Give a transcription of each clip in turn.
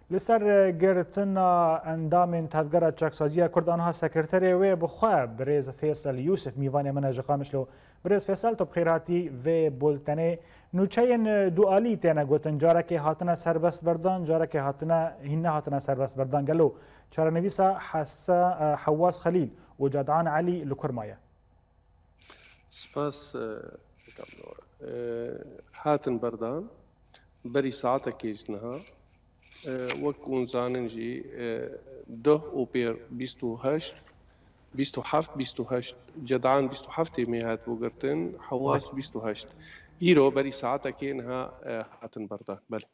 لسر گرتنا اندام تفگر چکسازی کرد آنها سکرتری و بخواه برز فیصل یوسف میوانی من جقامشلو برز فیصل تو بخیراتی و بولتنه نوچین دوالی تینا گوتن جاره که هاتنا سربست بردان جاره که هاتنا سربست بردان گلو چارنویسا حواس خلیل و جدعان علی لکرمایه سپاس هاتن بردان بری ساعتا کیجنها وەکوون زاننجی ده و پێر 27 جدعان 27 می هات بۆ گرتن حواس 28 ئیرۆ بەری ساعتەکێنها هاتن بەردان بەێ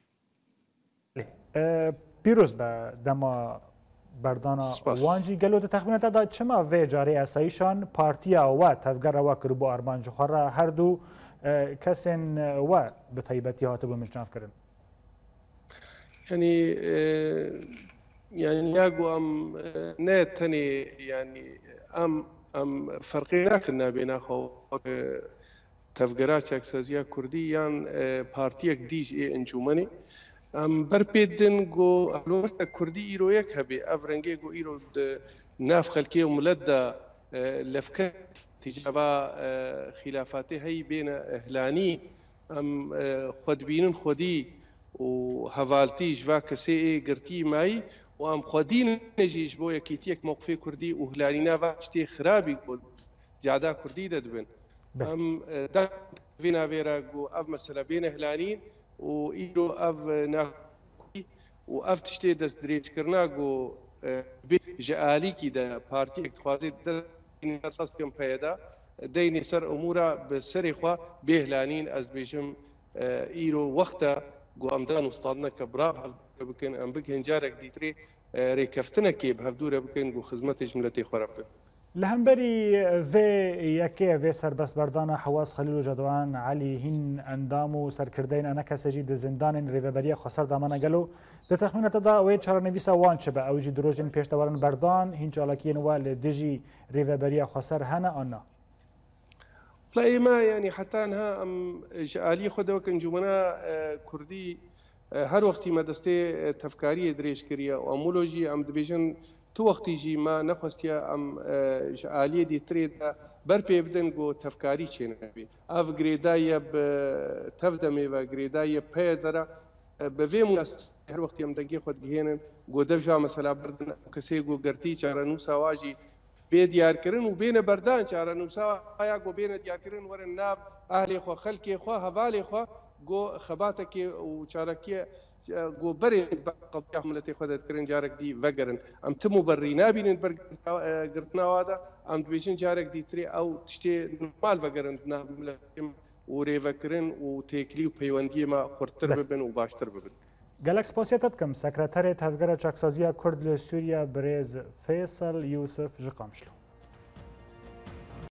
پیرۆز بە دەما بەردانە وانجی گەلۆ تەخمینەتەدا چما vê carê esayîşan partiya we tevgera we kiribû armanjixwara herdû kesên we bi taybetî hatibû mijnavkirin يعني ياقو نيت تاني يعني فرقي كنا بين خو تفجرات شخصية كردية بارتيك ديج انجومني بربيدن جو الوقت كردي إيرو يكهبي أفرنجي جو إيرو ناف خلكي وملدا لفكت تجابا خلافاتي هي بين أهلاني خود بينن خودي و هەڤالتی ژوا کەسێ گرتی مای و ئەم خودین نەژیش بۆ یەکیتیەک مووقفی کوردی و هلانی ناوا شتێ خراپی بۆ جادا کوردی دەدبن ئەم ناوێرە گۆ ئەف مەسەلە بێنە هلانین و ئیرۆ ئەف ناکوی و ئەف تشتێ دەست درێژکردنا گۆ ژەئالیکی دە پارتیەک خوازێت دەستم پەیەدا دەینی سەر ئەمورە بە سەرێخوا بێ هلانین ئەس بێژم ئیرۆ وەختە گو ئەمدان وستادنە کە برا بکەن ئەم بکەن جارێک دیترێ ڕێکەفتنەکێ هەفتوورە بکەن بۆ خزمەتیش ملەتی خۆرە بکەن لە هەمبەری vê یەکێ vê سەربەستبەردانە حواس خەلیل و جەدوان علی هین ئەندام و سەرکردەین ئەنە کەسێکی دە زیندانên rêveberiya xweser damana gelo di texmîneteda wê çarenivîsa wan çi be ew jî dirojên pêştewarin berdan hîn çalakiyên we li dijî rêveberiya xweser hene an na لا إما يعني حتى أنها جالية خدوا كنجومنا كردي هر وقت ما دستي تفكارية دريش كريا وأمولوجي أم دبيجن تو وقت يجي ما نخستيا أم جالية دي تريد بربي بدن جو تفكاري شيء نبي أف غريداية بتفدمي وغريداية بيدرا بفهم هر وقت يوم دقيقة خد جهنن جو دفجة مثلا بردن كسي جو قرتي شارنو سواجي بێ دیارکردن و بێنە بەردان چارەنووسا یا گۆ بێنە دیارکردن وەرن ناو ئاهلێ خۆ خەلکێ خوا هەڤالێ خوا گۆ خەباتێکێ و چارەکێ گۆ بەرێ قەڵیا ملەتی خۆ دەتکردن جارێک دی ڤەگەرن ئەم تم و بەڕی نابینن بەرگرتناوادا ئەم دوێژن جارێک دیترێ ئەو تشتێ نورمال ڤەگەرن و رێڤەکردن و تێکلی و پەیوەندیێمە خورتتر ببن و باشتر ببن gelek spasiyet dikim sekreterê tevgera çaksazîya Kurd li Sûriya Birêz Fêsal Yûsif ji Qamişlo